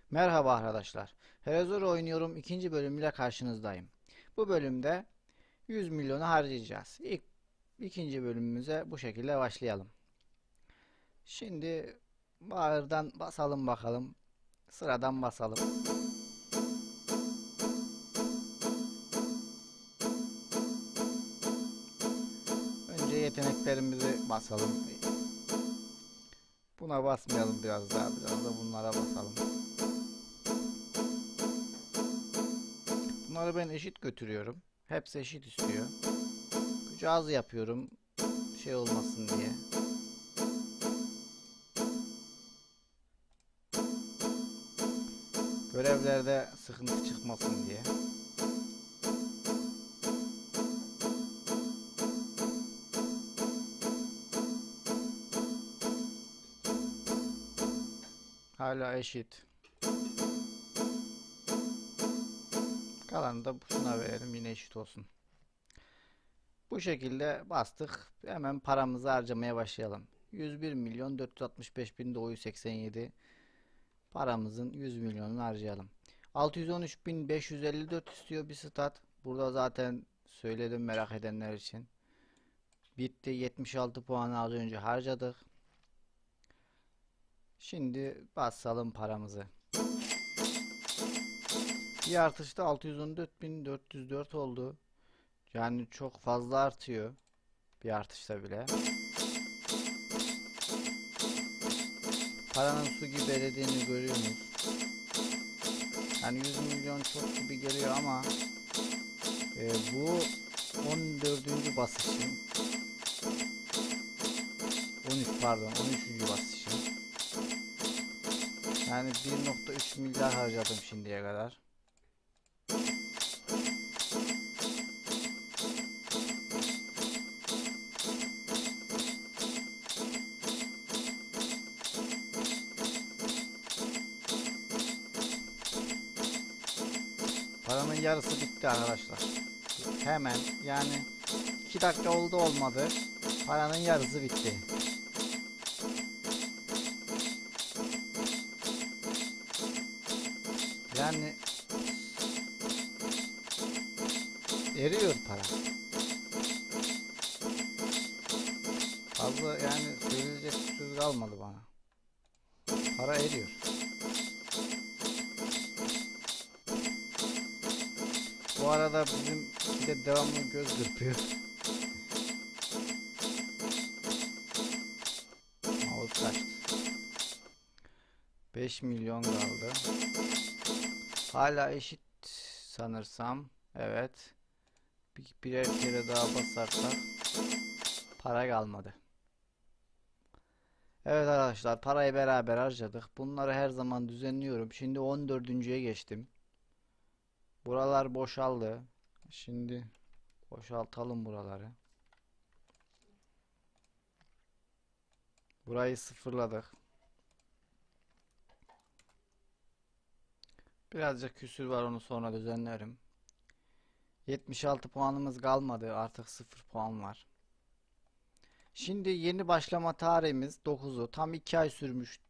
Merhaba arkadaşlar. Hello oynuyorum ikinci bölümüyle karşınızdayım. Bu bölümde 100 milyonu harcayacağız. İkinci bölümümüze bu şekilde başlayalım. Şimdi bağırdan basalım bakalım. Sıradan basalım. Önce yeteneklerimizi basalım. Buna basmayalım biraz da bunlara basalım. Bunları ben eşit götürüyorum. Hepsi eşit istiyor. Gücü az yapıyorum. Şey olmasın diye. Görevlerde sıkıntı çıkmasın diye. Hala eşit. Kalanı da şuna verelim, yine eşit olsun. Bu şekilde bastık. Hemen paramızı harcamaya başlayalım. 101 milyon 465 bin 987 paramızın 100 milyonunu harcayalım. 613 bin 554 istiyor bir stat. Burada zaten söyledim merak edenler için. Bitti. 76 puanı az önce harcadık. Şimdi basalım paramızı. Bir artışta 614 bin 404 oldu. Yani çok fazla artıyor. Bir artışta bile. Paranın su gibi eridiğini görüyorsunuz. Yani 100 milyon çok gibi geliyor ama bu 14. basışım. 13 pardon 13. basışım. Yani 1,3 milyar harcadım şimdiye kadar. Paranın yarısı bitti arkadaşlar. Hemen yani 2 dakika oldu olmadı. Paranın yarısı bitti. Yani eriyor para. Fazla yani söyleyecek söz kalmadı bana. Para eriyor. Bu arada bizim de devamlı göz kırpıyor. Mouse kaçtı. 5 milyon kaldı. Hala eşit sanırsam. Evet. Birer kere daha basarsak para kalmadı. Evet arkadaşlar, parayı beraber harcadık. Bunları her zaman düzenliyorum. Şimdi 14.'ye geçtim. Buralar boşaldı. Şimdi boşaltalım buraları. Burayı sıfırladık. Birazcık küsür var, onu sonra düzenlerim. 76 puanımız kalmadı. Artık 0 puan var. Şimdi yeni başlama tarihimiz 9'u. Tam 2 ay sürmüş.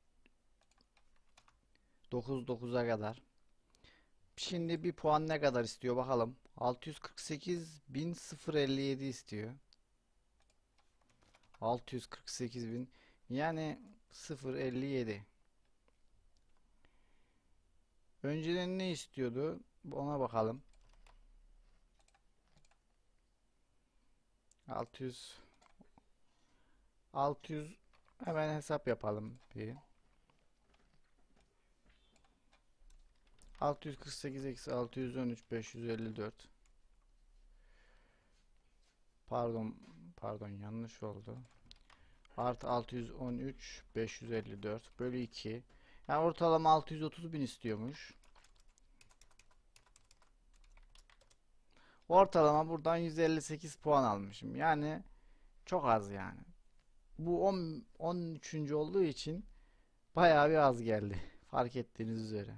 9'a kadar. Şimdi bir puan ne kadar istiyor bakalım. 648.057 istiyor. 648.000 yani 0,57. Önceden ne istiyordu? Ona bakalım. 600 hemen hesap yapalım bir. 648 eksi 613 554. Pardon yanlış oldu. Artı 613 554 bölü 2. Yani ortalama 630 bin istiyormuş. Ortalama buradan 158 puan almışım. Yani çok az yani. Bu 13. olduğu için bayağı bir az geldi. Fark ettiğiniz üzere.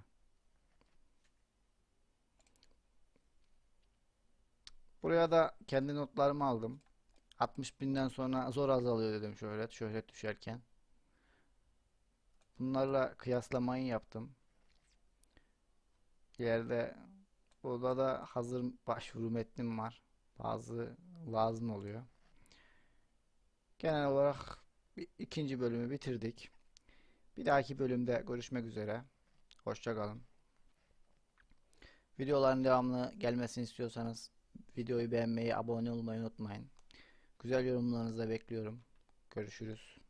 Buraya da kendi notlarımı aldım. 60 binden sonra zor azalıyor dedim şöhret düşerken. Bunlarla kıyaslamayı yaptım. İleride burada da hazır başvuru metnim var. Bazı lazım oluyor. Genel olarak ikinci bölümü bitirdik. Bir dahaki bölümde görüşmek üzere. Hoşça kalın. Videoların devamlı gelmesini istiyorsanız videoyu beğenmeyi, abone olmayı unutmayın. Güzel yorumlarınızı da bekliyorum. Görüşürüz.